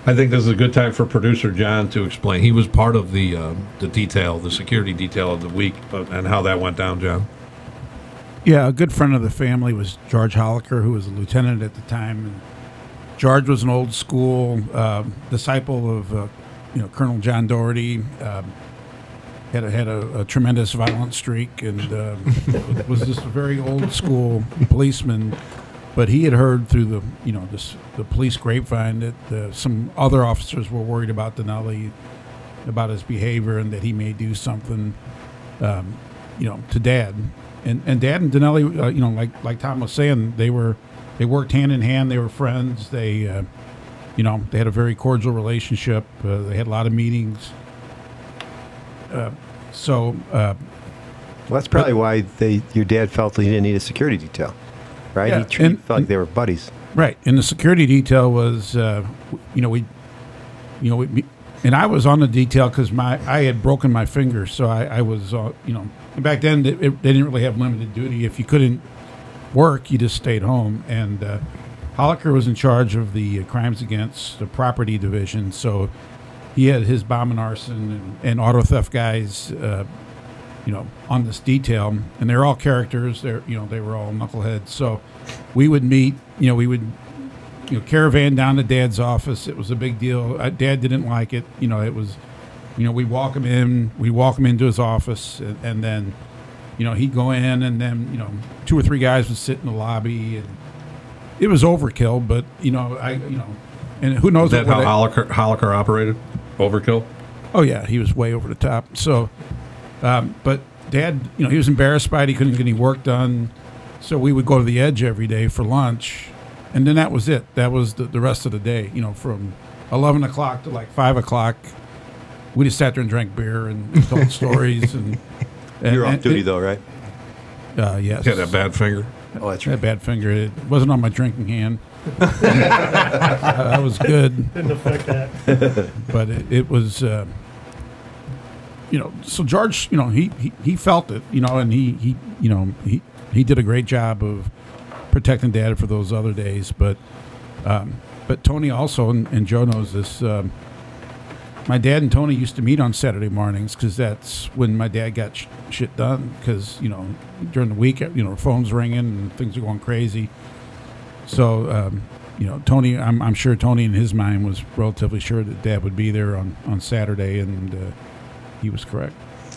I think this is a good time for producer John to explain. He was part of the detail, the security detail of the week, and how that went down, John. Yeah, a good friend of the family was George Holliker, who was a lieutenant at the time. And George was an old school disciple of Colonel John Doherty. Had a tremendous violent streak, and was just a very old school policeman. But he had heard through the police grapevine that some other officers were worried about Dinelli, about his behavior, and that he may do something, to Dad. And Dad and Dinelli, like Tom was saying, they worked hand in hand. They were friends. They had a very cordial relationship. They had a lot of meetings. Well, that's probably why your dad felt he didn't need a security detail, right? Yeah, he felt like they were buddies, right? And the security detail was, and I was on the detail because I had broken my finger, so I was, and back then they didn't really have limited duty. If you couldn't work, you just stayed home. And Holliker was in charge of the crimes against the property division, so he had his bomb and arson and auto theft guys, on this detail, and they're all characters. They were all knuckleheads. So we would meet. We would, caravan down to Dad's office. It was a big deal. Dad didn't like it. It was, we'd walk him in. We'd walk him into his office, and then, he'd go in, and then 2 or 3 guys would sit in the lobby, and it was overkill. But and who knows that how Holliker operated? Overkill? Oh, yeah, he was way over the top. So, but Dad, he was embarrassed by it. He couldn't get any work done. So we would go to the Edge every day for lunch. And then that was it. That was the rest of the day, from 11 o'clock to like 5 o'clock. We just sat there and drank beer and told stories. And you're off duty, though, right? Yes. You had that bad finger? Oh, that's right. That bad finger. It wasn't on my drinking hand. I was good. Didn't affect that. But it was, so George, he felt it, and he did a great job of protecting Dad for those other days. But Tony also, and Joe knows this, my dad and Tony used to meet on Saturday mornings because that's when my dad got shit done. Because during the week, phones ringing and things are going crazy. So Tony, I'm sure Tony in his mind was relatively sure that Dad would be there on Saturday, and he was correct.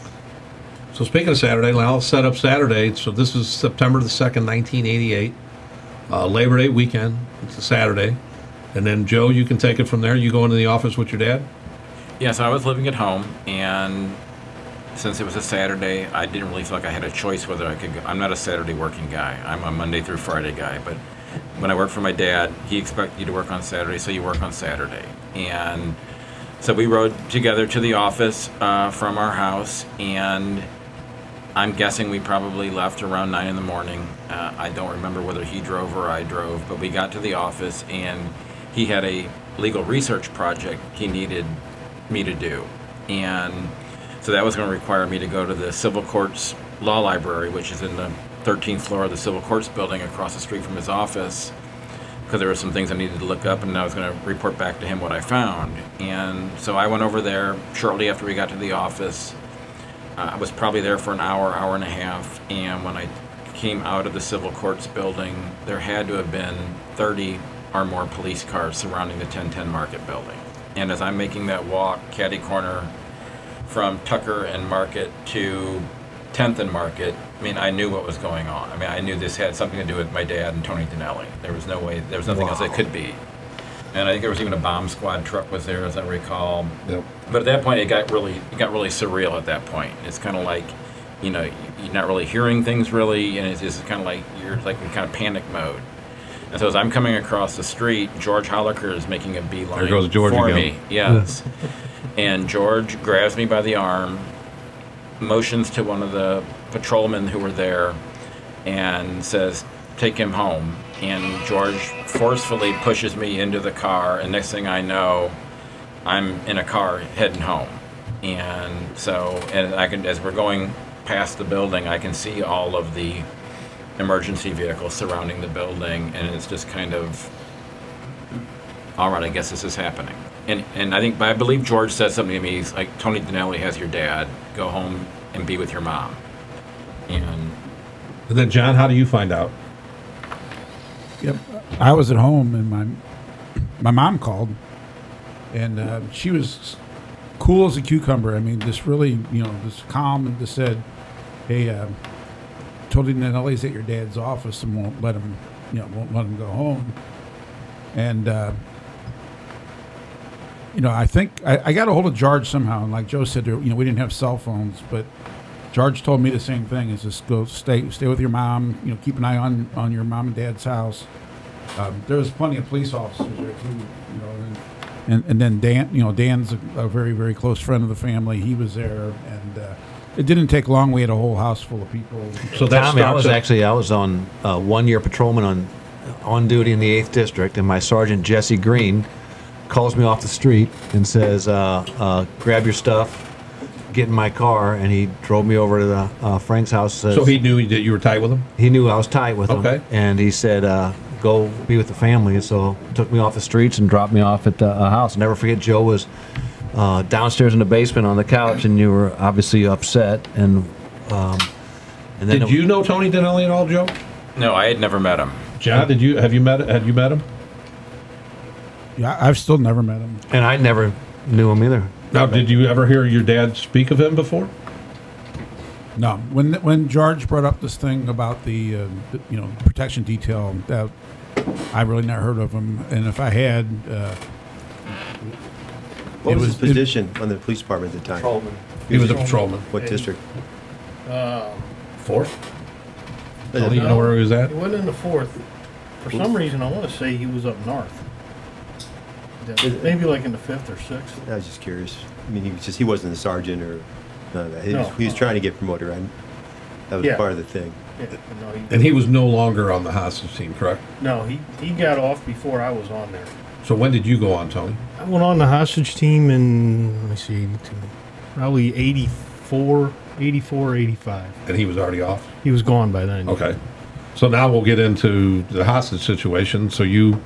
So speaking of Saturday, I'll set up Saturday. So this is September the 2nd, 1988, Labor Day weekend. It's a Saturday. And then, Joe, you can take it from there. You go into the office with your dad? Yes, I was living at home, and since it was a Saturday, I didn't really feel like I had a choice whether I could go. I'm not a Saturday working guy. I'm a Monday through Friday guy, but when I worked for my dad, he expected you to work on Saturday, so you work on Saturday. And so we rode together to the office from our house, and I'm guessing we probably left around 9 in the morning. I don't remember whether he drove or I drove, but we got to the office, and he had a legal research project he needed me to do. And so that was going to require me to go to the Civil Courts Law Library, which is in the 13th floor of the Civil Courts building across the street from his office, because there were some things I needed to look up, and I was going to report back to him what I found. And so I went over there shortly after we got to the office. I was probably there for an hour, hour and a half, and when I came out of the Civil Courts building, there had to have been 30 or more police cars surrounding the 1010 Market building. And as I'm making that walk, catty corner from Tucker and Market to 10th and Market, I mean, I knew what was going on. I mean, I knew this had something to do with my dad and Tony Dinelli. There was no way, there was nothing else it could be. And I think there was even a bomb squad truck was there, as I recall. Yep. But at that point, it got really surreal at that point. It's kind of like, you're not really hearing things really, and it's just kind of like, you're like in kind of panic mode. And so as I'm coming across the street, George Holliker is making a beeline there goes George for again. me. Yes. And George grabs me by the arm, motions to one of the patrolmen who were there, and says, "Take him home." And George forcefully pushes me into the car, and next thing I know, I'm in a car heading home. And so, as we're going past the building, I can see all of the emergency vehicles surrounding the building, and it's just kind of all right, I guess this is happening. And I believe George said something to me. He's like, Tony Dinelli has your dad. Go home and be with your mom. And then, John, how do you find out? Yep. I was at home, and my mom called, and she was cool as a cucumber. I mean, just really, just calm, and just said, "Hey, Tony Dinelli's at your dad's office and won't let him go home." And I think I got a hold of George somehow, and like Joe said, we didn't have cell phones, but George told me the same thing: is just go stay with your mom. Keep an eye on your mom and dad's house. There was plenty of police officers there too, and then Dan. Dan's a very, very close friend of the family. He was there, and it didn't take long. We had a whole house full of people. So that Tommy, I was on 1 year patrolman on duty in the 8th District, and my sergeant Jesse Green calls me off the street and says, "Grab your stuff, get in my car," and he drove me over to the Frank's house. So he knew that you were tight with him? He knew I was tight with him. Okay. And he said, "Go be with the family." So took me off the streets and dropped me off at the house. I'll never forget, Joe was downstairs in the basement on the couch, and you were obviously upset. And then did you know Tony Dinelli at all, Joe? no, I had never met him. John, had you met him? Yeah, I've still never met him. And I never knew him either. Now, did you ever hear your dad speak of him before? No, when George brought up this thing about the protection detail, that I really never heard of him, and if I had, What was his position on the police department at the time? Patrolman. He was a patrolman. What district? Fourth? Tony, you know where he was at? He wasn't in the 4th. For some reason, I want to say he was up north. Maybe like in the 5th or 6th. I was just curious. I mean, he wasn't a sergeant or none of that. No. He was trying to get promoted. That was Yeah. part of the thing. Yeah, no, And he was no longer on the hostage team, correct? no, he got off before I was on there. So when did you go on, Tony? I went on the hostage team in, let me see, 82, probably 84, 85. And he was already off? He was gone by then. Okay. So now we'll get into the hostage situation. So you're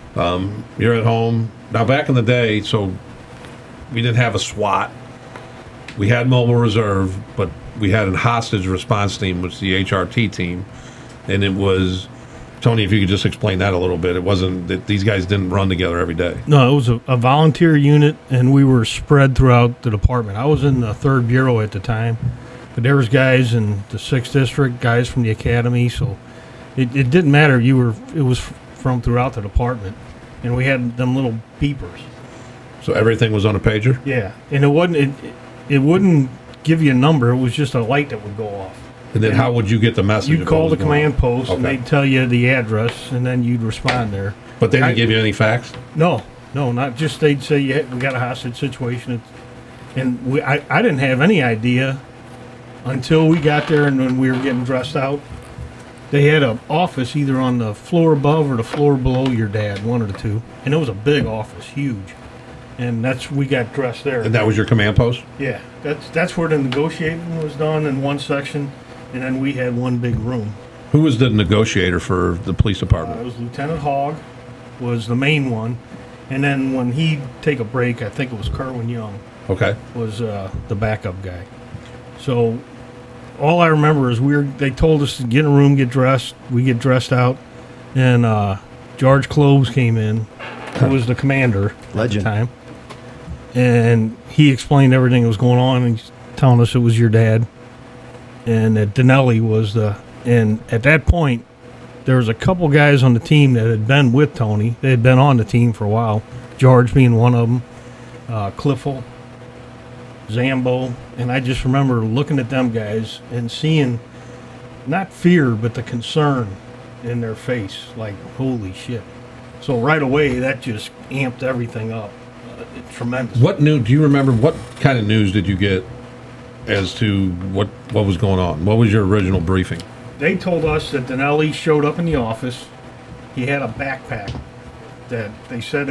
at home. Now, back in the day, so we didn't have a SWAT. We had mobile reserve, but we had a hostage response team, which is the HRT team. And it was, Tony, if you could just explain that a little bit. It wasn't that these guys didn't run together every day. No, it was a volunteer unit, and we were spread throughout the department. I was in the 3rd Bureau at the time, but there was guys in the 6th District, guys from the academy, so it didn't matter. It was from throughout the department, and we had them little beepers. So everything was on a pager? Yeah, and it wouldn't give you a number. It was just a light that would go off. And then how would you get the message? You'd if call it the was going command on? post, and Okay. they'd tell you the address, and then you'd respond there. But they didn't give you any facts? No, not just they'd say we got a hostage situation, and I didn't have any idea until we got there and when we were getting dressed out. They had an office either on the floor above or the floor below your dad, one of the two, and it was a big office, huge, and we got dressed there. And that was your command post? Yeah, that's where the negotiating was done in one section, and then we had one big room. Who was the negotiator for the police It department? was Lieutenant Hogg, was the main one, and then when he'd take a break, I think it was Kerwin Young Okay. was the backup guy. So all I remember is they told us to get in a room, get dressed. We get dressed out, and George Cloves came in, who was the commander Legend. at the time, and he explained everything that was going on, and he's telling us it was your dad, and that Dinelli was and at that point, there was a couple guys on the team that had been with Tony. They had been on the team for a while, George being one of them, Cliffle, Zambo, and I just remember looking at them guys and seeing not fear, but the concern in their face, like, holy shit. So right away, that just amped everything up. Tremendous. Do you remember what kind of news did you get as to what was going on? What was your original briefing? They told us that Dinelli showed up in the office. He had a backpack that they said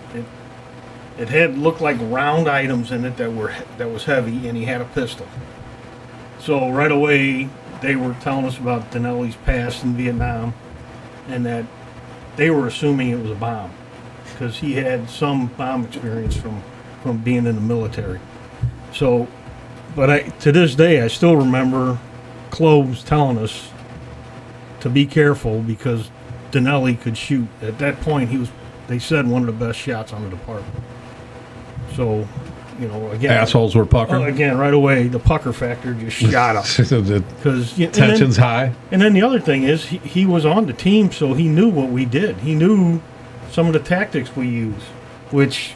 it had looked like round items in it that was heavy, and he had a pistol. So right away, they were telling us about Dinelli's past in Vietnam, and that they were assuming it was a bomb. because he had some bomb experience from being in the military. So, but to this day, I still remember Cloves telling us to be careful because Dinelli could shoot. At that point, they said, one of the best shots on the department. So, again, Assholes were puckering. Again, right away, the pucker factor just shot up. The Because tension's high. And then the other thing is, he was on the team, so he knew what we did. He knew some of the tactics we use, which,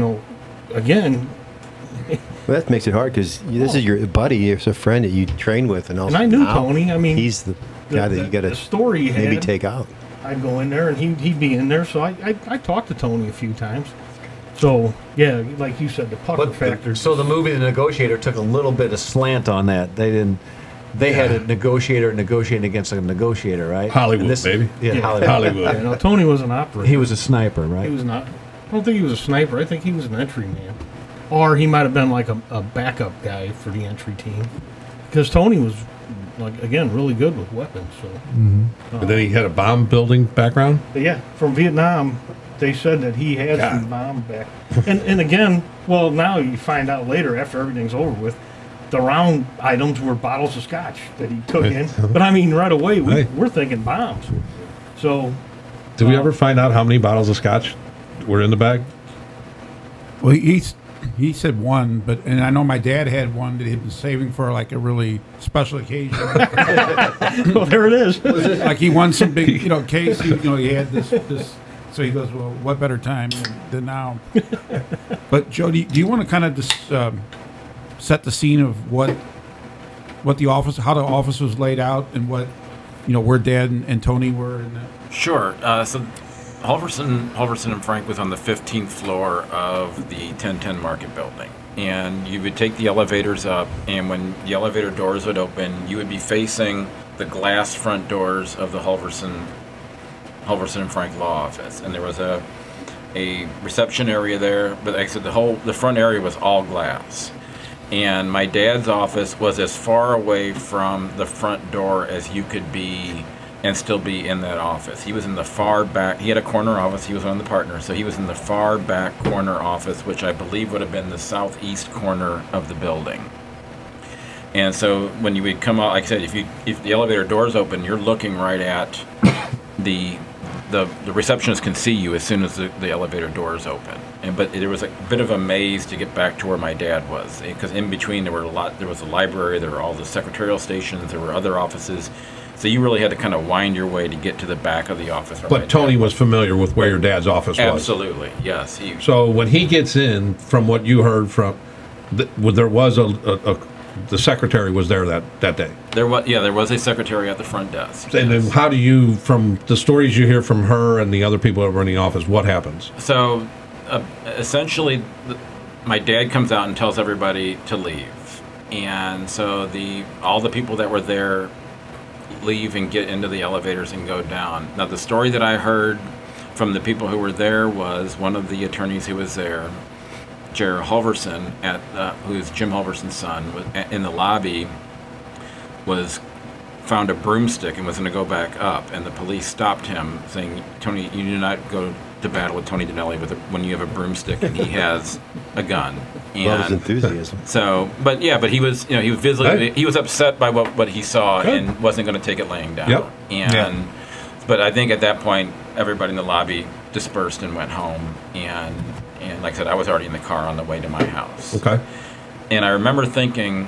again. Well, that makes it hard because this is your buddy, it's a friend that you train with, and also And I knew Tony. I mean, he's the guy that you got to story he maybe had, take out. I'd go in there and he'd be in there, so I talked to Tony a few times. So yeah, like you said, the pucker factor. So the movie The Negotiator took a little bit of slant on that. They had a negotiator negotiating against a negotiator, right? Hollywood, baby. Yeah, Hollywood. Hollywood. Yeah, Tony was an operator. He was a sniper, right? He was not. I don't think he was a sniper. I think he was an entry man, or he might have been like a backup guy for the entry team, because Tony was, like, again, really good with weapons. So. And then he had a bomb building background. But yeah, from Vietnam, they said that he had some bomb back. And again, well, now you find out later after everything's over with, the round items were bottles of scotch that he took in. But I mean, right away, we're thinking bombs. So, did we ever find out how many bottles of scotch were in the bag? Well, he said one, and I know my dad had one that he'd been saving for like a really special occasion. well, there it is. Like he won some big, case. He had this. So he goes, well, what better time than now? But Joe, do you want to kind of just set the scene of what the office, how the office was laid out, and what, where Dad and Tony were? And that? Sure. So Halverson and Frank was on the 15th floor of the 1010 Market Building. And you would take the elevators up, and when the elevator doors would open, you would be facing the glass front doors of the Halverson and Frank law office. And there was a reception area there, but like I said, the front area was all glass. And my dad's office was as far away from the front door as you could be and still be in that office. He was in the far back. He had a corner office. He was one of the partners, so he was in the far back corner office, which I believe would have been the southeast corner of the building. And so when you would come out, like I said, if the elevator doors open, you're looking right at the receptionist can see you as soon as the elevator doors open. But there was a bit of a maze to get back to where my dad was, because in between there was a library, there were all the secretarial stations, there were other offices. So you really had to kind of wind your way to get to the back of the office. But Tony was familiar with where your dad's office was. Absolutely, yes. So when he gets in, from what you heard from, there was the secretary was there that day. There was a secretary at the front desk. And then how do you, from the stories you hear from her and the other people that were in the office, what happens? So essentially, my dad comes out and tells everybody to leave. And so all the people that were there leave and get into the elevators and go down. Now, the story that I heard from the people who were there was one of the attorneys who was there, Jerry Halverson, who's Jim Halverson's son, in the lobby, found a broomstick and was going to go back up, and the police stopped him, saying, "Tony, you do not go to battle with Tony Dinelli when you have a broomstick and he has a gun." And Love his enthusiasm. So, but he was, he was visibly, he was upset by what he saw. Good. And wasn't going to take it laying down. Yep. And, but I think at that point, everybody in the lobby dispersed and went home. And like I said, I was already in the car on the way to my house. Okay. And I remember thinking,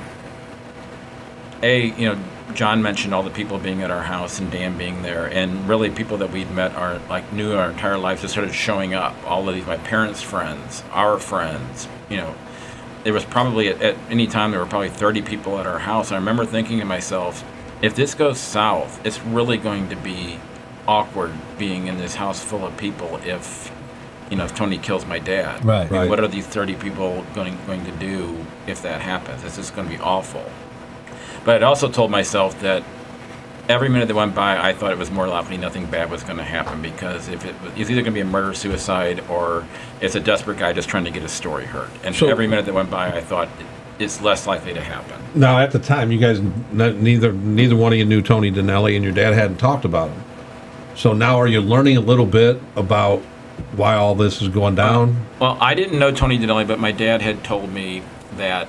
John mentioned all the people being at our house and Dan being there, and really people that we'd met knew our entire lives just started showing up. All of these, my parents' friends, our friends, there was probably at any time there were probably 30 people at our house. And I remember thinking to myself, if this goes south, it's really going to be awkward being in this house full of people if Tony kills my dad. Right. Right. What are these 30 people going to do if that happens? It's just going to be awful. But I also told myself that every minute that went by, I thought it was more likely nothing bad was going to happen, because it's either going to be a murder-suicide or it's a desperate guy just trying to get his story heard. And so, every minute that went by, I thought it's less likely to happen. Now, at the time, you guys, neither one of you knew Tony Dinelli, and your dad hadn't talked about him. So now are you learning a little bit about why all this is going down? Well, I didn't know Tony Dinelli, but my dad had told me that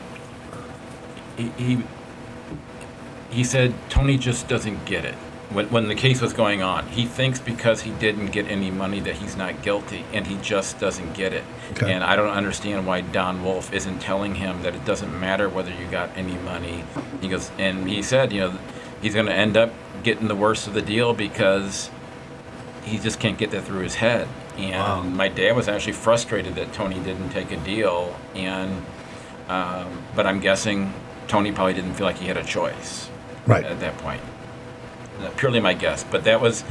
he said Tony just doesn't get it. When the case was going on, he thinks because he didn't get any money that he's not guilty, and he just doesn't get it. Okay. And I don't understand why Don Wolf isn't telling him that it doesn't matter whether you got any money. He goes, and he said, he's going to end up getting the worst of the deal because he just can't get that through his head. And my dad was actually frustrated that Tony didn't take a deal, and but I'm guessing Tony probably didn't feel like he had a choice at that point. Purely my guess, but the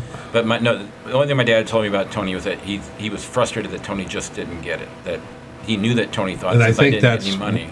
only thing my dad told me about Tony was that he was frustrated that Tony just didn't get it. That he knew that Tony thought, And I since I think didn't that's get any money.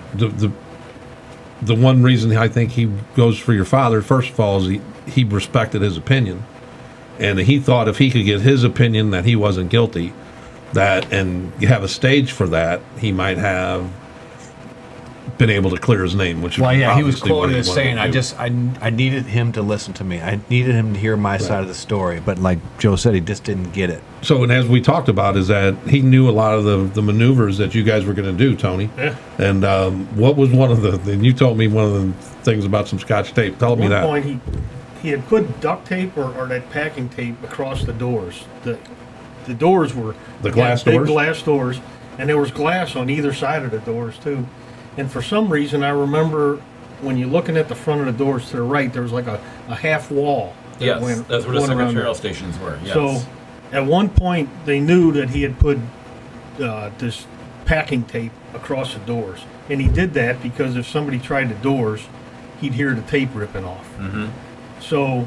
the one reason I think he goes for your father. First of all, is he respected his opinion, and he thought if he could get his opinion that he wasn't guilty, and have a stage for that, he might have been able to clear his name. Which Well, yeah, he was obviously what quoted he as wanted saying, to do. I needed him to listen to me. I needed him to hear my side of the story. But like Joe said, he just didn't get it. So, and as we talked about, is that he knew a lot of the maneuvers that you guys were going to do, Tony. Yeah. And what was one of and you told me one of the things about some Scotch tape. Tell me At that. one point, he had put duct tape or that packing tape across the doors. The doors were The glass big doors? glass doors, and there was glass on either side of the doors too. And for some reason, I remember when you're looking at the front of the doors to the right, there was like a half wall. Yes, that's where the went around secretarial there. stations were. Yes. So, at one point, they knew that he had put this packing tape across the doors, and he did that because if somebody tried the doors, he'd hear the tape ripping off. Mhm. So,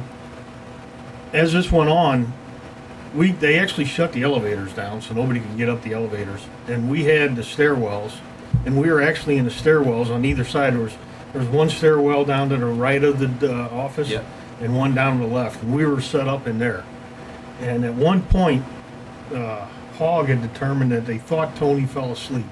as this went on, they actually shut the elevators down so nobody could get up the elevators, and we had the stairwells, and we were actually in the stairwells on either side. There was one stairwell down to the right of the office, Yep. and one down to the left, and we were set up in there. And at one point, Hogg had determined that they thought Tony fell asleep,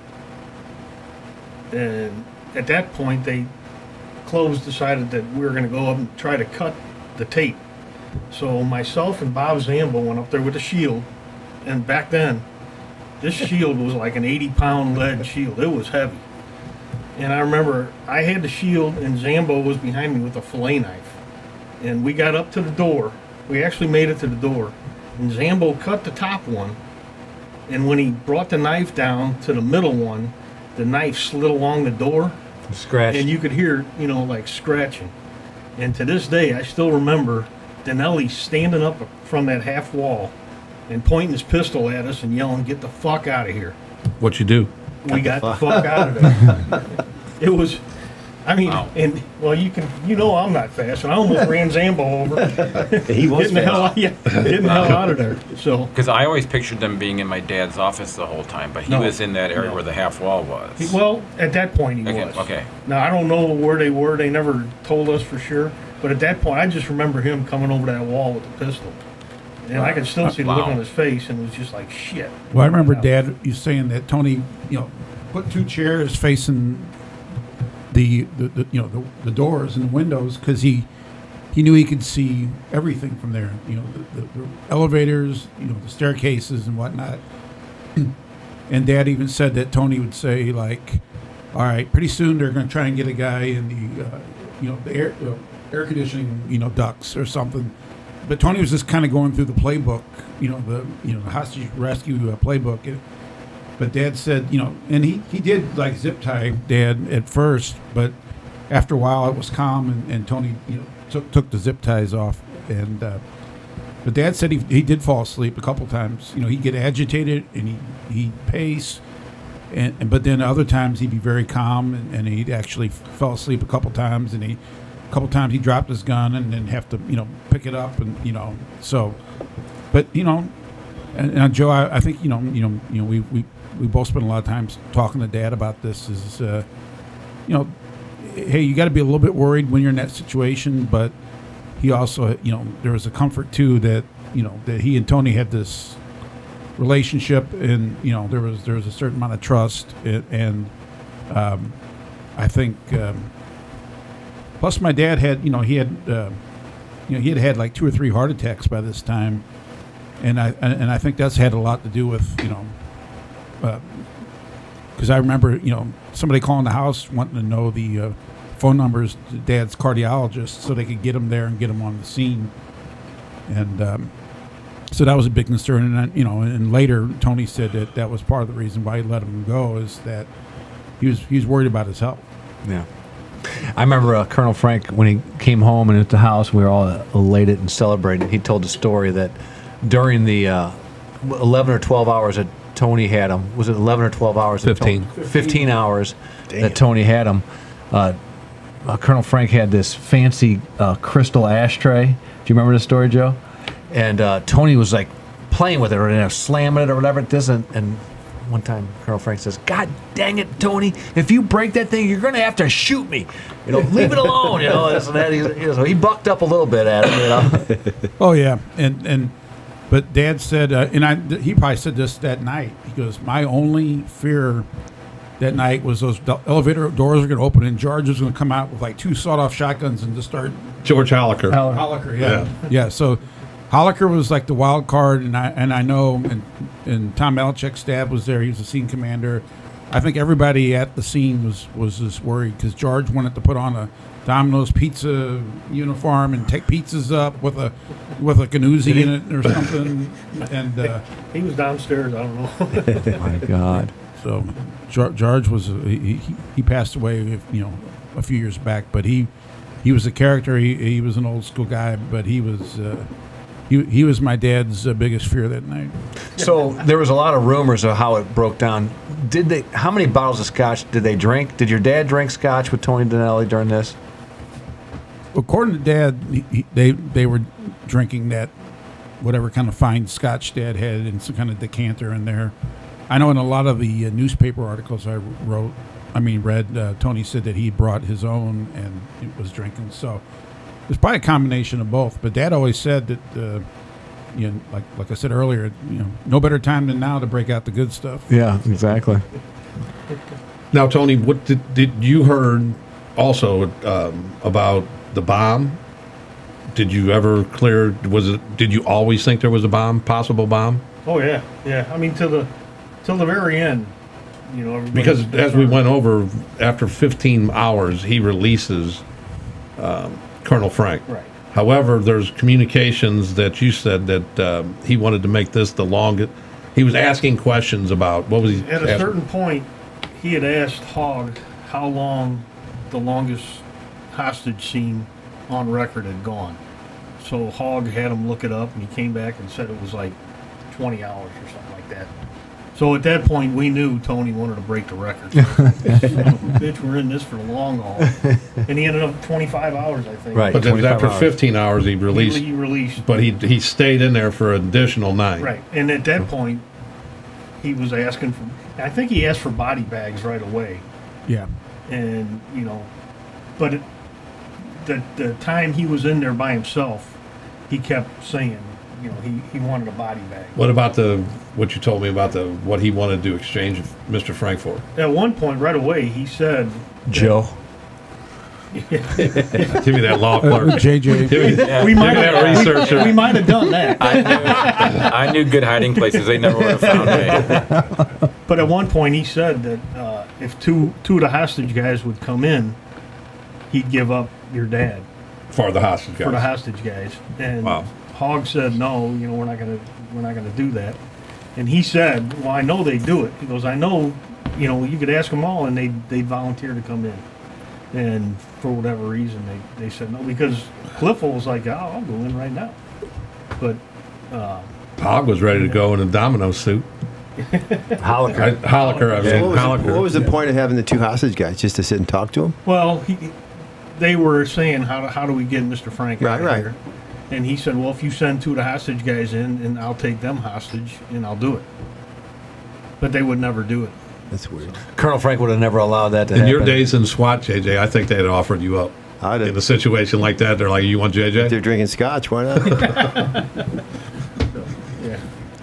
and at that point, they decided that we were going to go up and try to cut the tape. So myself and Bob Zambo went up there with a shield, and back then, this shield was like an 80-pound lead shield. It was heavy. And I remember I had the shield, and Zambo was behind me with a fillet knife. And we got up to the door. We actually made it to the door. And Zambo cut the top one, and when he brought the knife down to the middle one, the knife slid along the door, Scratch. and you could hear, like scratching. And to this day, I still remember Dinelli standing up from that half wall and pointing his pistol at us and yelling, "Get the fuck out of here." What you do? We got the fuck out of there. It was, Wow. and well, I'm not fast, and I almost ran Zambo over. He was Getting the hell out, getting the hell out of there. So, Because I always pictured them being in my dad's office the whole time, but he No. was in that area No. where the half wall was. well, at that point he Okay, was. okay. Now I don't know where they were. They never told us for sure. But at that point, I just remember him coming over that wall with the pistol, and I could still see the look Wow. on his face, and it was just like shit. Well, I remember Dad you saying that Tony, put two chairs facing the doors and the windows because he knew he could see everything from there. The elevators, the staircases and whatnot. And Dad even said that Tony would say like, "All right, pretty soon they're going to try and get a guy in the air conditioning ducts or something." But Tony was just kind of going through the playbook, the hostage rescue playbook. But Dad said, and he did like zip tie Dad at first, but after a while it was calm, and Tony took the zip ties off. And but Dad said he did fall asleep a couple times. He'd get agitated and he'd pace, but then other times he'd be very calm, and he'd actually fall asleep a couple times, and a couple times he dropped his gun and then have to pick it up, and so. But and Joe, I think we both spent a lot of time talking to Dad about this. Is hey, you got to be a little bit worried when you're in that situation, but he also there was a comfort too that that he and Tony had this relationship, and there was a certain amount of trust, and I think plus my dad had he had had like 2 or 3 heart attacks by this time. and I think that's had a lot to do with, you know, because I remember, you know, somebody calling the house wanting to know the phone numbers to Dad's cardiologist so they could get him there and get him on the scene, and so that was a big concern. And then, you know, and later Tony said that that was part of the reason why he let him go, is that he was worried about his health. Yeah. I remember Colonel Frank, when he came home and at the house, we were all elated and celebrating. He told the story that during the 11 or 12 hours that Tony had him, was it 11 or 12 hours? 15. 15 hours that Tony had him. Colonel Frank had this fancy crystal ashtray. Do you remember this story, Joe? And Tony was like playing with it or slamming it or whatever. And one time Colonel Frank says, "God dang it, Tony! If you break that thing, you're going to have to shoot me. You know, leave it alone. You know." This and that. So he bucked up a little bit at it. You know. Oh yeah, but Dad said, he probably said this that night. He goes, "My only fear that night was those elevator doors were going to open and George was going to come out with like 2 sawed-off shotguns and just start." George Holliker. Holliker, yeah. So Holliker was like the wild card, and I know, and Tom Belichick's dad was there. He was the scene commander. I think everybody at the scene was just worried because George wanted to put on a Domino's pizza uniform and take pizzas up with a Ganuzzi in it or something. And he was downstairs. I don't know. My God. So George was he passed away, you know, a few years back, but he was a character. He was an old school guy, but he was. He was my dad's biggest fear that night. So there was a lot of rumors of how it broke down. How many bottles of scotch did they drink? Did your dad drink scotch with Tony Donnelly during this? According to Dad, they were drinking that whatever kind of fine scotch Dad had in some kind of decanter in there. I know in a lot of the newspaper articles I read, Tony said that he brought his own and he was drinking. So it's probably a combination of both. But Dad always said that, you know, like I said earlier, you know, no better time than now to break out the good stuff. Yeah, exactly. Now, Tony, what did you heard also about the bomb? Did you ever did you always think there was a bomb, possible bomb? Oh yeah. I mean, till the very end, you know. Because as we went over, after 15 hours, he releases Colonel Frank. Right. However, there's communications that you said that he wanted to make this the longest. He was asking questions about what was he at a certain point. He had asked Hogg how long the longest hostage scene on record had gone. So Hogg had him look it up, and he came back and said it was like 20 hours or something like that. So at that point, we knew Tony wanted to break the record. Bitch, we're in this for the long haul. And he ended up 25 hours, I think. Right. But then after hours. 15 hours, he released. He released. But he stayed in there for an additional 9. Right. And at that point, he was asking for, I think he asked for body bags right away. Yeah. And, you know, but the time he was in there by himself, he kept saying, you know, he wanted a body bag. What about what you told me about what he wanted to exchange Mr. Frank for? At one point, right away, he said, Joe. Give me that law clerk. JJ. we might that have researcher. we might have done that. I knew good hiding places. They never would have found me. But at one point, he said that if two of the hostage guys would come in, he'd give up your dad For the hostage guys. for the hostage guys. And Wow. Hogg said, "No, you know, we're not gonna do that." And he said, "Well, I know they do it." He goes, "I know, you know, you could ask them all, and they volunteer to come in." And for whatever reason, they said no, because Clifford was like, "Oh, I'll go in right now." But Hogg was ready to go in a domino suit. Holliker. Holliker. What was the point of having the 2 hostage guys? Just to sit and talk to him? well, they were saying, how do we get Mr. Frank out of Right. here? And he said, "Well, if you send 2 of the hostage guys in, and I'll take them hostage, and I'll do it." But they would never do it. That's weird. Colonel Frank would have never allowed that to In happen. your days in SWAT, JJ, I think they'd have offered you up. I'd have- In a situation like that, they're like, "You want JJ?" They're drinking scotch. Why not? Yeah.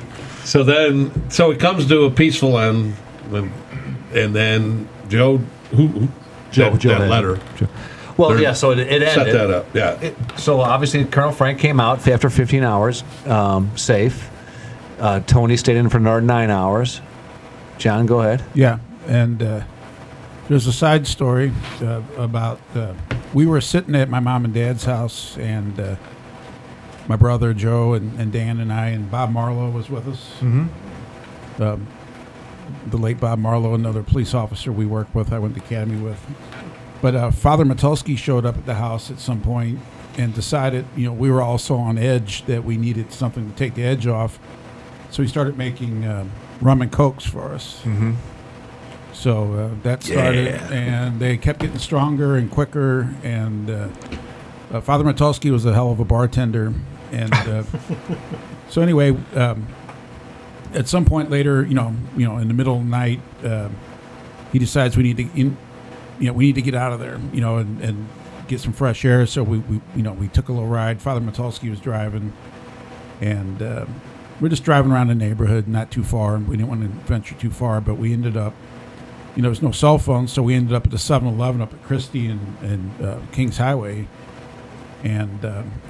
So it comes to a peaceful end, and then Joe, Joe that had- letter Well, They're- yeah, so it ended. set that up. Yeah. So obviously, Colonel Frank came out after 15 hours, safe. Tony stayed in for another 9 hours. John, go ahead. Yeah, and there's a side story about we were sitting at my mom and dad's house, and my brother Joe and Dan and I, and Bob Marlowe was with us. Mm-hmm. The late Bob Marlowe, another police officer we worked with, I went to academy with. But Father Matulski showed up at the house at some point and decided, we were all so on edge that we needed something to take the edge off. So he started making rum and cokes for us. Mm-hmm. So that started, and they kept getting stronger and quicker. And Father Matulski was a hell of a bartender. And so anyway, at some point later, in the middle of the night, he decides we need to get out of there, and get some fresh air. So we took a little ride. Father Matulski was driving, and we're just driving around the neighborhood, not too far. We didn't want to venture too far, but we ended up, there was no cell phone, so we ended up at the 7-Eleven up at Christie and Kings Highway, and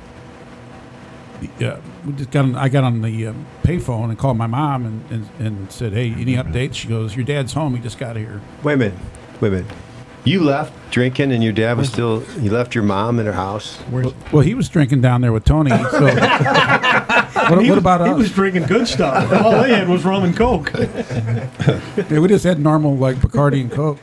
I got on the payphone and called my mom and said, "Hey, any updates?" She goes, "Your dad's home. He just got here." Wait a minute. You left drinking, and your dad was still. You left your mom in her house. Well, he was drinking down there with Tony. So what about us? He was drinking good stuff. All they had was rum and coke. Yeah, we just had normal Bacardi and Coke.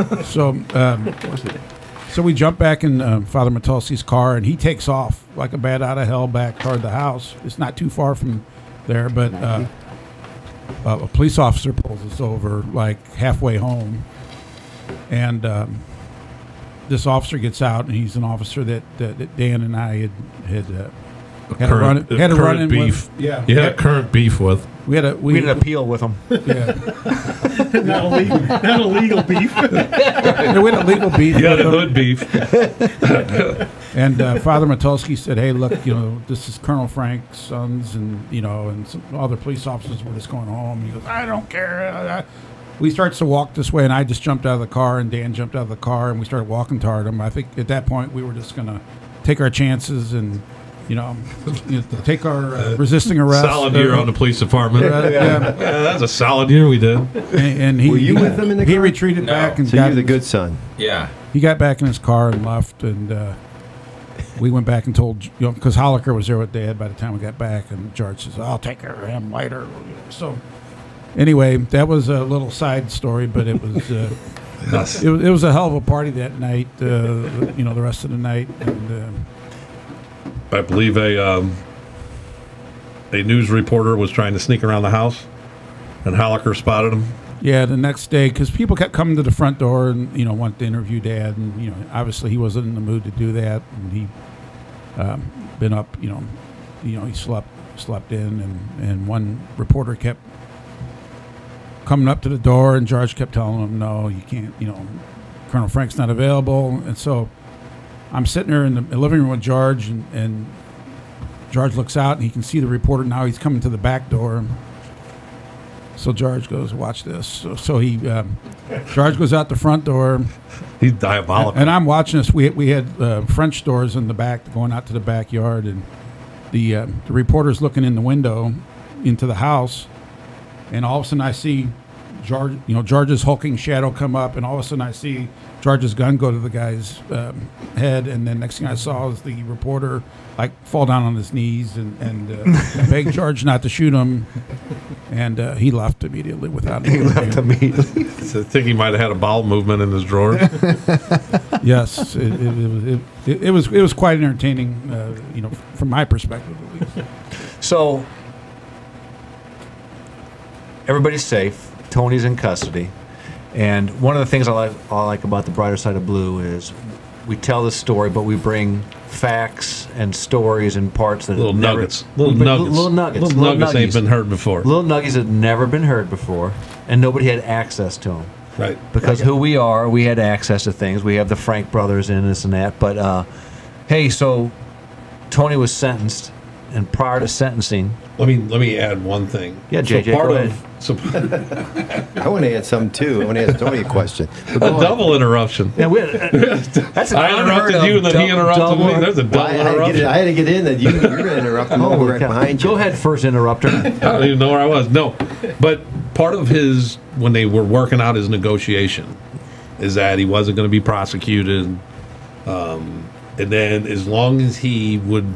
So we jump back in Father Matulski's car, and he takes off like a bat out of hell back toward the house. It's not too far from there, but a police officer pulls us over halfway home. And this officer gets out, and he's an officer that Dan and I had a run-in beef. Yeah, current beef with. We had an appeal with him. Yeah, not illegal beef. Yeah, we had a legal beef. You had a hood beef. And Father Matulski said, "Hey, look, this is Colonel Frank's sons, and and some other police officers were just going home." He goes, "I don't care." We starts to walk this way, and I just jumped out of the car, and Dan jumped out of the car, and we started walking toward him. I think at that point we were just going to take our chances and, take our resisting arrest. Solid year on the police department. Yeah, that's a solid year we did. And he, were you with him in the car? He retreated back and so you're the good son. Yeah. He got back in his car and left, and we went back and told, because Holliker was there with Dad by the time we got back, and George says, "I'll take care of him later." So. Anyway, that was a little side story, but it was it was a hell of a party that night. The rest of the night, and I believe a news reporter was trying to sneak around the house, and Holliker spotted him. Yeah, the next day, because people kept coming to the front door and wanted to interview Dad, and obviously he wasn't in the mood to do that, and he been up, he slept in, and one reporter kept coming up to the door, and George kept telling him, "No, you can't, Colonel Frank's not available." And so I'm sitting there in the living room with George, and George looks out, and he can see the reporter now. He's coming to the back door. So George goes, "Watch this." So he, George goes out the front door. He's diabolical. And I'm watching this. We had French doors in the back going out to the backyard, and the reporter's looking in the window into the house. And all of a sudden, I see George's hulking shadow come up, and all of a sudden, I see George's gun go to the guy's head. And then next thing I saw was the reporter fall down on his knees and beg George not to shoot him. And he left immediately without. He left immediately. I think he might have had a bowel movement in his drawer. Yes, it was quite entertaining, from my perspective at least. So. Everybody's safe. Tony's in custody. And one of the things I like about the Brighter Side of Blue is we tell the story, but we bring facts and stories and parts that little never, nuggets. Little nuggets ain't been heard before. Little nuggies that never been heard before, and nobody had access to them. Right. Because who we are, we had access to things. We have the Frank brothers in this and that. But, hey, so Tony was sentenced, and prior to sentencing... Let me add one thing. Yeah, JJ, go ahead. I want to add something too. I want to ask Tony a question. A double interruption. Yeah, that's I interrupted you, and then he interrupted me. There's a double interruption. I had to get in that you were going to interrupt him. We're right behind you. Go ahead, first interrupter. I don't even know where I was. No, but part of his, when they were working out his negotiation, is that he wasn't going to be prosecuted, and then as long as he would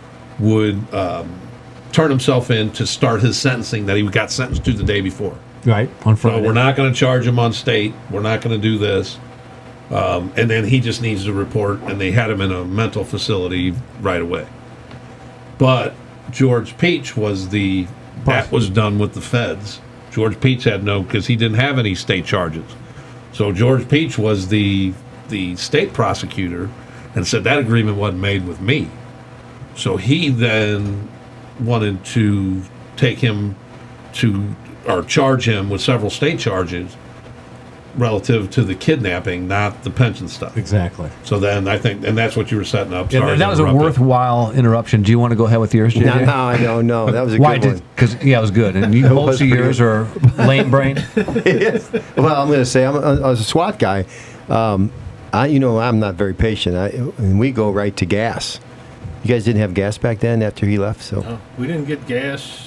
turn himself in to start his sentencing that he got sentenced to the day before. Right, on So Friday. we're not going to charge him on state. We're not going to do this. And then he just needs to report, and they had him in a mental facility right away. But George Peach was that was done with the feds. George Peach had no, because he didn't have any state charges. So George Peach was the state prosecutor and said that agreement wasn't made with me. So he then wanted to take him to, or charge him with several state charges relative to the kidnapping, not the pension stuff. Exactly. So then I think, and that's what you were setting up. Sorry And to that was a interrupt it. worthwhile interruption. Do you want to go ahead with yours, JJ? No, I don't know. That was a Why good did? one. Because it was good, and you, most was of pretty yours are lame brain. Well, I'm going to say I was a SWAT guy. I'm not very patient. And we go right to gas. You guys didn't have gas back then after he left, so No, we didn't get gas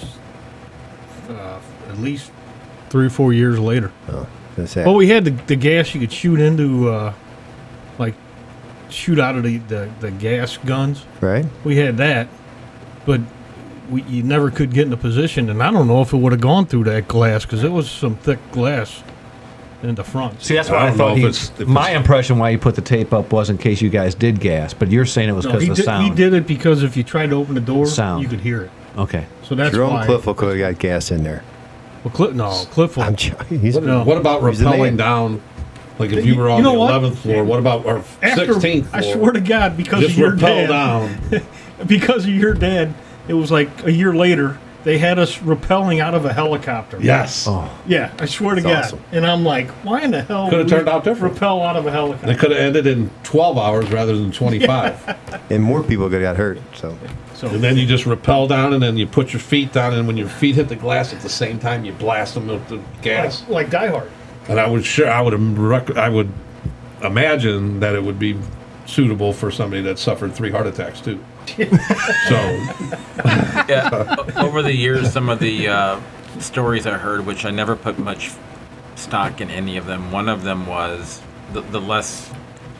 at least 3 or 4 years later. that's that. Well, we had the gas you could shoot into, shoot out of the gas guns. Right? We had that, but you never could get in a position, and I don't know if it would have gone through that glass because it was some thick glass in the front. See, that's I what I don't thought. know if My it's- impression why he put the tape up was in case you guys did gas, but you're saying it was No, because he of the did, sound. he did it because if you tried to open the door, Sound. you could hear it. Okay. So that's Jerome why. Clifford could have got gas in there. Well, Cliff. I'm joking. He's No. What about He's the rappelling man. down? Like if you were You on know the what? 11th floor, what about our After, 16th floor? I swear to God, because just of your rappel dad, down. because of your dad, it was like a year later. They had us rappelling out of a helicopter. Yes. Oh, Yeah, I swear to That's God. awesome. And I'm like, why in the hell Could have would turned we out different. Rappel out of a helicopter. They could have ended in 12 hours rather than 25. and more people could have got hurt. So So And then you just rappel down, and then you put your feet down, and when your feet hit the glass at the same time, you blast them with the gas. like Die Hard. And I would imagine that it would be suitable for somebody that suffered 3 heart attacks too. So Yeah, over the years, some of the stories I heard, which I never put much stock in any of them. One of them was the less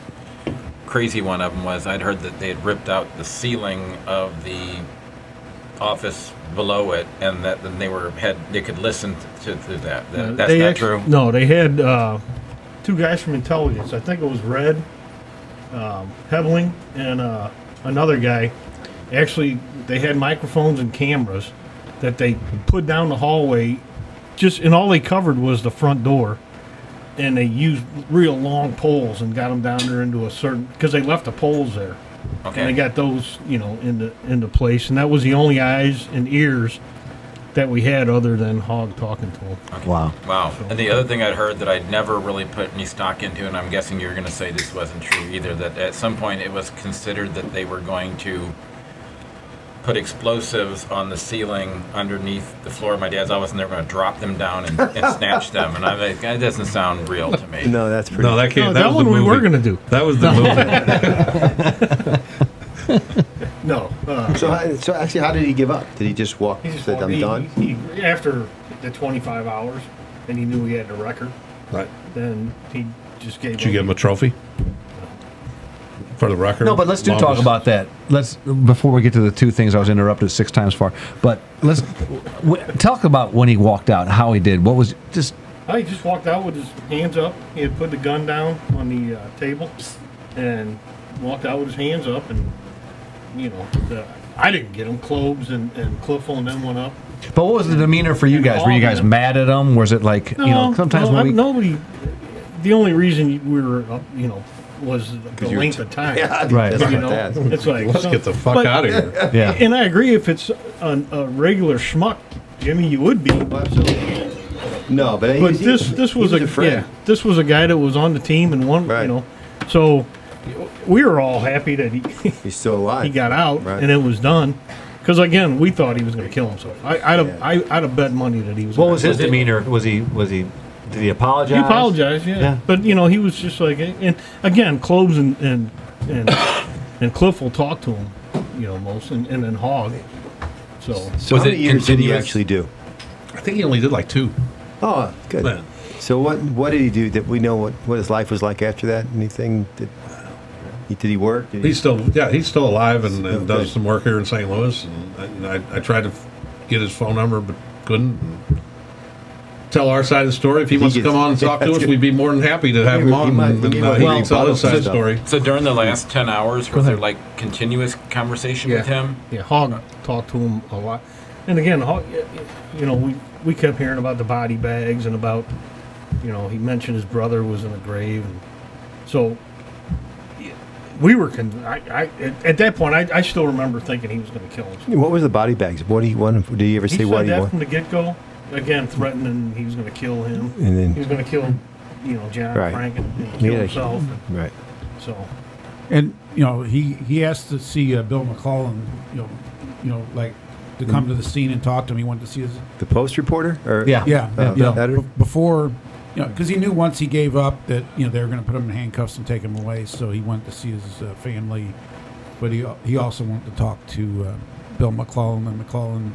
crazy one of them was I'd heard that they had ripped out the ceiling of the office below it, and that then they could listen to that. That's They not actu- true. No, they had 2 guys from intelligence. I think it was Red, Hebling, and another guy. Actually, they had microphones and cameras that they put down the hallway. And all they covered was the front door. And they used real long poles and got them down there into a certain, because they left the poles there. Okay. And they got those, into place. And that was the only eyes and ears that we had other than Hogg talking to him. wow. Wow. And the other thing I'd heard that I'd never really put any stock into, and I'm guessing you're going to say this wasn't true either, that at some point it was considered that they were going to put explosives on the ceiling underneath the floor of my dad's office, and they're going to drop them down and snatch them. And I'm like, that doesn't sound real to me. no, that's pretty. no, that can't. No, that was one the we movie. were going to do. That was the movie. No. So actually, how did he give up? Did he just walk? He just Said, walked- I'm done. he after the 25 hours, and he knew he had the record, Right. then he just gave Did you give him a trophy for the record? No, but let's talk Longest- about that. Before we get to the 2 things I was interrupted 6 times for. But let's talk about when he walked out, how he did. What was just He just walked out with his hands up. He had put the gun down on the table and walked out with his hands up. And, I didn't get him. Cloves and Cliffle and them went up. But what was the demeanor for you guys? Were you guys mad at him? Was it like sometimes when we nobody. The only reason we were, was the you're length of time. Yeah, Right. That's You about know, that. it's like Let's get the fuck but- out of here. yeah. And I agree, if it's a regular schmuck, Jimmy, you would be. No, but, But this was a friend. this was a guy that was on the team and one, Right. So we were all happy that He's still alive. he got out Right. and it was done. Because again, we thought he was going to kill himself. I'd have bet money that he was. What gonna was his kill demeanor? Was he? Did he apologize? He apologized, yeah. Yeah. But he was just like, and again, Cloves and Cliff will talk to him, most, and then Hogg. So So Was how it many years did he continuous? actually do? I think he only did like 2. Oh, good. Yeah. So what did he do? Did we know what his life was like after that? Anything? Did he work? Did he, He's still alive and Oh, does good. some work here in St. Louis. And I tried to get his phone number, but couldn't. And tell our side of the story. If he wants to gets- come on and talk to us, we'd be more than happy to have him on. might- And he he might can tell his side of the stuff. story. So during the last 10 hours, was ahead. there like continuous conversation with him? Yeah, Hogg talked to him a lot. And again, Hogg, we kept hearing about the body bags and about, he mentioned his brother was in a grave. And so we were, at that point, I still remember thinking he was going to kill him. what was the body bags? What do you want? Did he ever He say what said he that wanted? from the get-go, again, threatening he was going to kill him. And then- he was going to kill, John, Right. Frank, and kill Yeah, himself. Right. So, and he asked to see Bill McClellan, like to come to the scene and talk to him. He wanted to see his The Post reporter? Or yeah, editor? before, because he knew once he gave up that they were going to put him in handcuffs and take him away. So he wanted to see his family, but he also wanted to talk to Bill McClellan, and McClellan,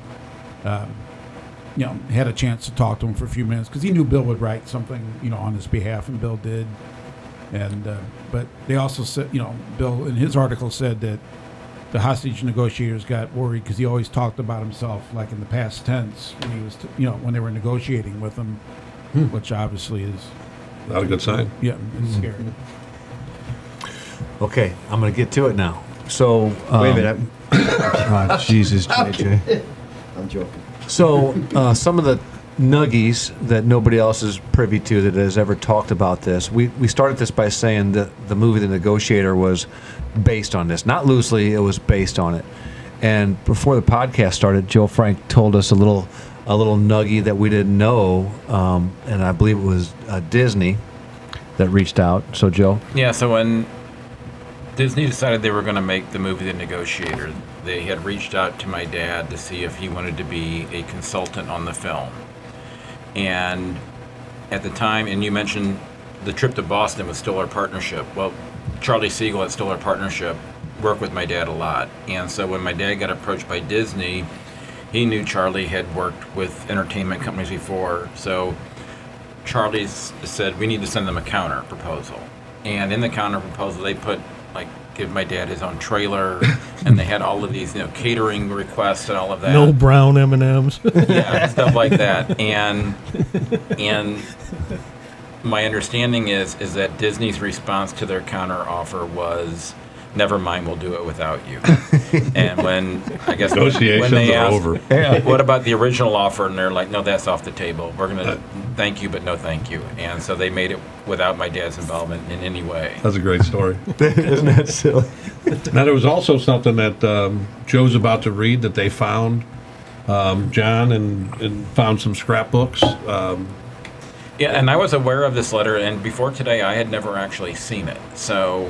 had a chance to talk to him for a few minutes because he knew Bill would write something on his behalf, and Bill did. And but they also said, Bill in his article said that the hostage negotiators got worried because he always talked about himself like in the past tense when he was, when they were negotiating with him, which obviously is, Not a good sign. it's scary. Okay, I'm going to get to it now. So, Wait a minute. oh, Jesus, JJ. I'm joking. So, some of the nuggies that nobody else is privy to that has ever talked about this. We started this by saying that the movie The Negotiator was based on this. Not loosely, it was based on it. And before the podcast started, Joe Frank told us a little nuggie that we didn't know, and I believe it was Disney that reached out. So, Joe? Yeah, so when Disney decided they were going to make the movie The Negotiator, they had reached out to my dad to see if he wanted to be a consultant on the film. And at the time, and you mentioned the trip to Boston with Stiller Partnership. Well, Charlie Siegel at Stiller Partnership worked with my dad a lot. And so when my dad got approached by Disney, he knew Charlie had worked with entertainment companies before. So Charlie said, we need to send them a counter proposal. And in the counter proposal, they put, give my dad his own trailer, and they had all of these, catering requests and all of that. no brown M&Ms. Yeah, stuff like that. And my understanding is that Disney's response to their counter offer was, never mind, we'll do it without you. And when Negotiations they are asked, over. what about the original offer? And they're like, no, that's off the table. We're going to thank you, but no thank you. And so they made it without my dad's involvement in any way. That's a great story. Isn't that silly? Now, there was also something that Joe's about to read that they found, John, and found some scrapbooks. Yeah, and I was aware of this letter, and before today, I had never actually seen it. So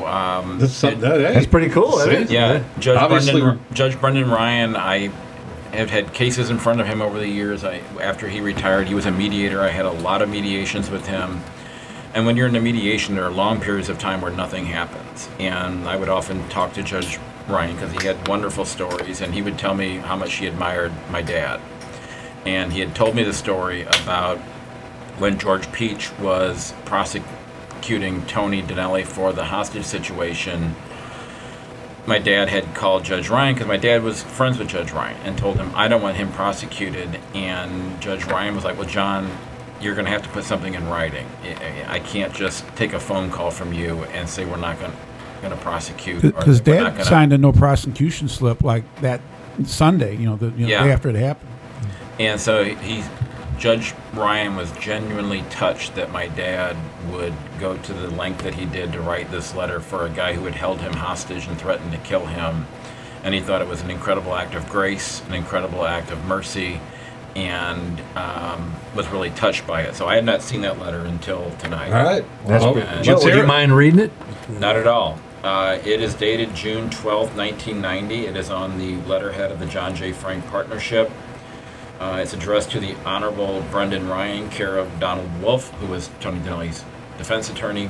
That's pretty cool, isn't it? yeah, Obviously, Judge Brendan Ryan, I have had cases in front of him over the years. After he retired, he was a mediator. I had a lot of mediations with him. And when you're in a mediation, there are long periods of time where nothing happens. And I would often talk to Judge Ryan because he had wonderful stories, and he would tell me how much he admired my dad. And he had told me the story about when George Peach was prosecuting Tony Donnelly for the hostage situation. My dad had called Judge Ryan because my dad was friends with Judge Ryan and told him, I don't want him prosecuted. And Judge Ryan was like, well, John, you're going to have to put something in writing. I can't just take a phone call from you and say we're not going to prosecute. Because or we're not Dad gonna- signed a no prosecution slip like that Sunday, the Yeah. day after it happened. And so Judge Ryan was genuinely touched that my dad would go to the length that he did to write this letter for a guy who had held him hostage and threatened to kill him. And he thought it was an incredible act of grace, an incredible act of mercy, and was really touched by it. So I had not seen that letter until tonight. All right. That's Well, good. let's Joe, would hear you it. mind reading it? Not at all. It is dated June 12th, 1990. It is on the letterhead of the John J. Frank Partnership. It's addressed to the Honorable Brendan Ryan, care of Donald Wolf, who was Tony Donnelly's defense attorney,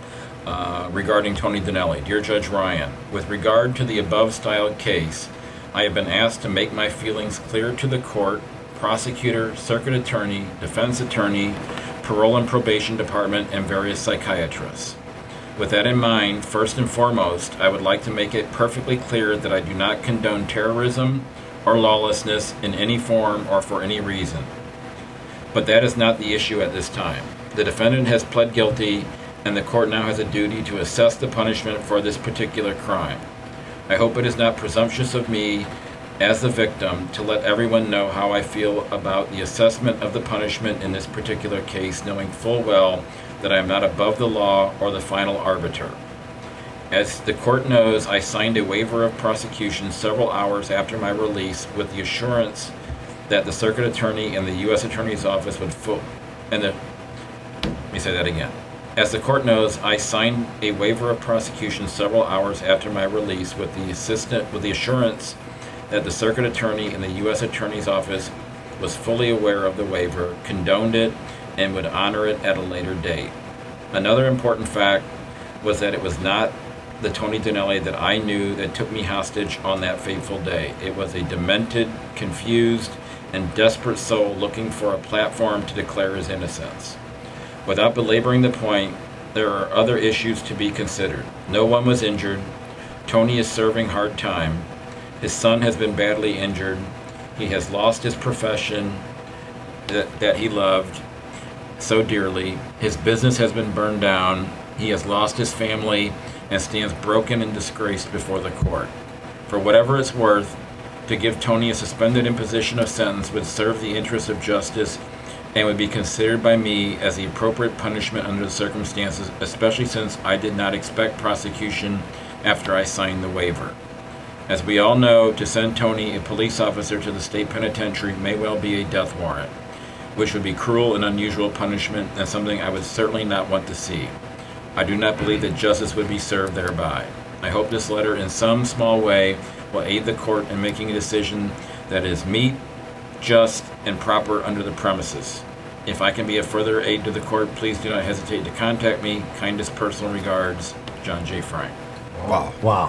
regarding Tony Donnelly. Dear Judge Ryan, with regard to the above styled case, I have been asked to make my feelings clear to the court, prosecutor, circuit attorney, defense attorney, parole and probation department, and various psychiatrists. With that in mind, first and foremost, I would like to make it perfectly clear that I do not condone terrorism or lawlessness in any form or for any reason. But that is not the issue at this time. The defendant has pled guilty, and the court now has a duty to assess the punishment for this particular crime. I hope it is not presumptuous of me, as the victim, to let everyone know how I feel about the assessment of the punishment in this particular case, knowing full well that I am not above the law or the final arbiter. As the court knows, I signed a waiver of prosecution several hours after my release with the assurance that the circuit attorney and the U.S. Attorney's Office would let me say that again. As the court knows, I signed a waiver of prosecution several hours after my release with the assurance that the circuit attorney and the U.S. Attorney's Office was fully aware of the waiver, condoned it, and would honor it at a later date. Another important fact was that it was not the Tony Donnelly that I knew that took me hostage on that fateful day. It was a demented, confused, and desperate soul looking for a platform to declare his innocence. Without belaboring the point, there are other issues to be considered. No one was injured. Tony is serving hard time. His son has been badly injured. He has lost his profession that he loved so dearly. His business has been burned down. He has lost his family and stands broken and disgraced before the court. For whatever it's worth, to give Tony a suspended imposition of sentence would serve the interests of justice and would be considered by me as the appropriate punishment under the circumstances, especially since I did not expect prosecution after I signed the waiver. As we all know, to send Tony, a police officer, to the state penitentiary may well be a death warrant, which would be cruel and unusual punishment and something I would certainly not want to see. I do not believe that justice would be served thereby. I hope this letter in some small way will aid the court in making a decision that is meet, just, and proper under the premises. If I can be a further aid to the court, please do not hesitate to contact me. Kindest personal regards, John J. Frank. Wow.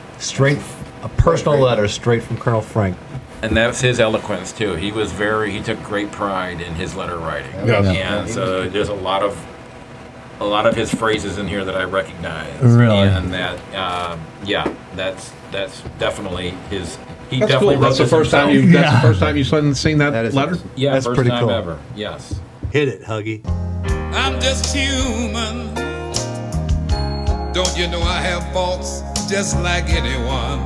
A personal letter straight from Colonel Frank. And that's his eloquence too. He took great pride in his letter writing. Yes. And so there's a lot of his phrases in here that I recognize. Really? And that, that's definitely his. He That's definitely cool. wrote That's the this first time himself. That's the first time you've seen that is letter. awesome. Yeah, That's first pretty time cool. ever. Yes. Hit it, Huggy. I'm just human. Don't you know I have faults just like anyone?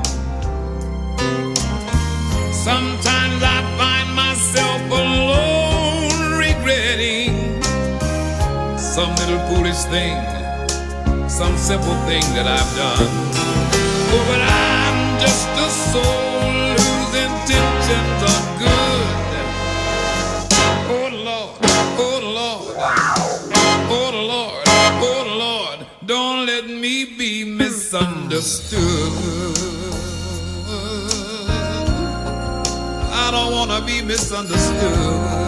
Sometimes I find myself alone, regretting some little foolish thing, some simple thing that I've done. Oh, but I'm just a soul whose intentions are good. Oh Lord, oh Lord, oh Lord, oh Lord, don't let me be misunderstood. I don't want to be misunderstood.